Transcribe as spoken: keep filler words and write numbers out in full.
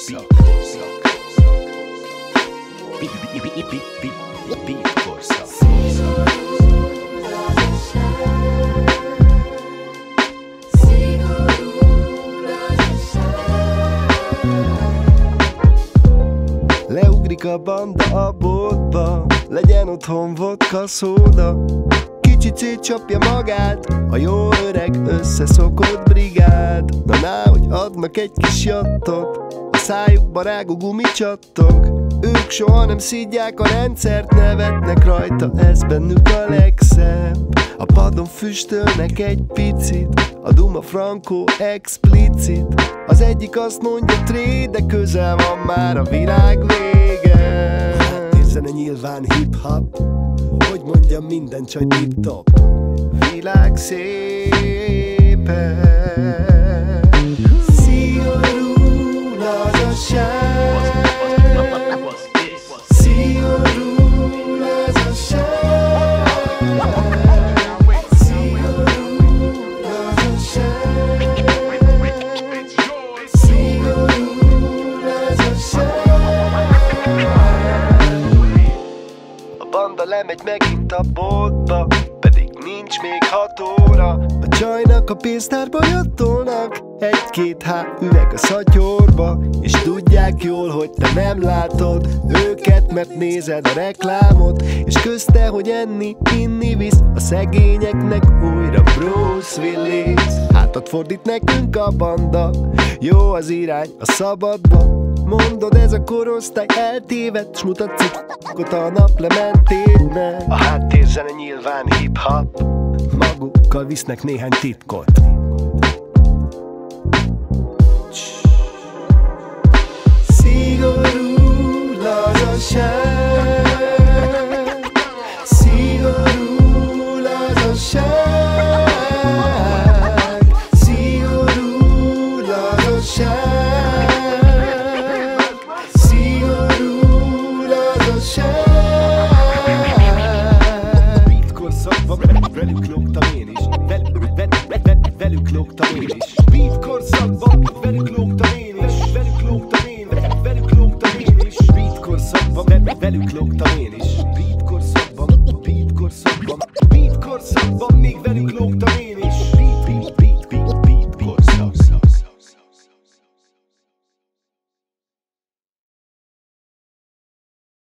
korszak. Beat korszak. Leugrik a banda a boltba, legyen otthon vodka, szóda. Kicsit szétcsapja magát a jó öreg összeszokott brigád. Na ná, hogy adnak egy kis jattot, a szájukba rágó gumicsattog. Ők soha nem szidják a rendszert, nevetnek rajta, ez bennük a legszebb. A padon füstölnek egy picit, a Duma Franco explicit. Az egyik azt mondja tré, de közel van már a világ vége. Zene nyilván hip-hop, hogy mondjam, minden csaj tip-top. Világ szépen, szigorú lazaság, szigorú lazaság, szigorú lazaság, szigorú lazaság. A banda lemegy megint a boltba, pedig nincs még hat óra. A csajnak a pénztárba jattolnak egy-két há üveg a szatyorba, és tudják jól, hogy te nem látod őket, mert nézed a reklámot. És közte, hogy enni, inni visz a szegényeknek újra Bruce Willis. Hátat fordít nekünk a banda, jó az irány a szabadba. Mondod, ez a korosztály eltévedt, s mutatsz cikkot a naplementétnek. A háttérzene nyilván hip-hop, magukkal visznek néhány titkot. Szigorú lazaság, szigorú lazaság, szigorú lazaság. Beat korszakban velük lógtam én is, velük lógtam én is. Beat korszakban velük lógtam én is, velük lógtam én, velük lógtam én is. Beat korszakban velük lógtam én is.